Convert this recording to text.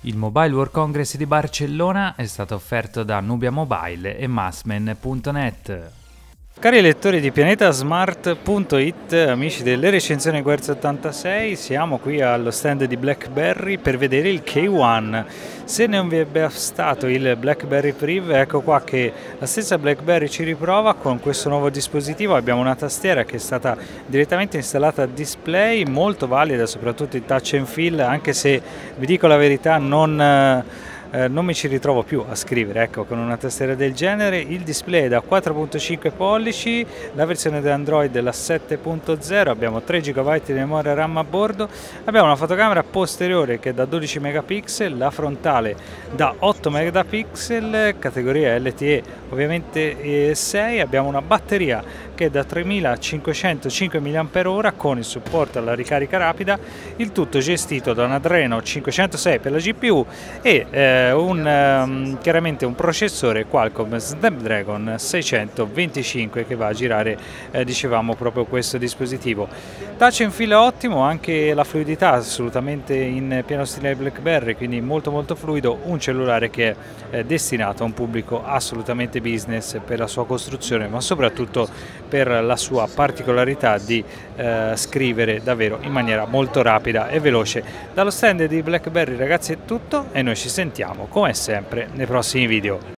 Il Mobile World Congress di Barcellona è stato offerto da Nubia Mobile e Massman.net. Cari lettori di pianetasmart.it, amici delle recensioni Guerza 86, siamo qui allo stand di BlackBerry per vedere il K1. Se non vi è bastato il BlackBerry Priv, ecco qua che la stessa BlackBerry ci riprova con questo nuovo dispositivo. Abbiamo una tastiera che è stata direttamente installata a display, molto valida, soprattutto in touch and feel, anche se vi dico la verità non mi ci ritrovo più a scrivere, ecco, con una tastiera del genere. Il display è da 4.5 pollici, la versione di Android è la 7.0, abbiamo 3 GB di memoria RAM a bordo, abbiamo una fotocamera posteriore che è da 12 megapixel, la frontale da 8 megapixel, categoria LTE ovviamente 6, abbiamo una batteria che è da 3505 mAh con il supporto alla ricarica rapida, il tutto gestito da un Adreno 506 per la GPU e chiaramente un processore Qualcomm Snapdragon 625 che va a girare, dicevamo, proprio questo dispositivo. Touch and feel ottimo, anche la fluidità assolutamente in pieno stile BlackBerry, quindi molto fluido, un cellulare che è destinato a un pubblico assolutamente business per la sua costruzione, ma soprattutto per la sua particolarità di scrivere davvero in maniera molto rapida e veloce. Dallo stand di BlackBerry, ragazzi, è tutto e noi ci sentiamo come sempre nei prossimi video.